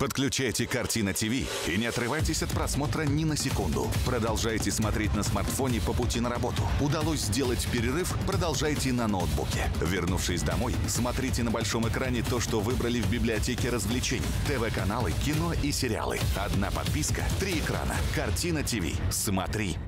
Подключайте «Картина ТВ» и не отрывайтесь от просмотра ни на секунду. Продолжайте смотреть на смартфоне по пути на работу. Удалось сделать перерыв? Продолжайте на ноутбуке. Вернувшись домой, смотрите на большом экране то, что выбрали в библиотеке развлечений. ТВ-каналы, кино и сериалы. Одна подписка, 3 экрана. «Картина ТВ». Смотри.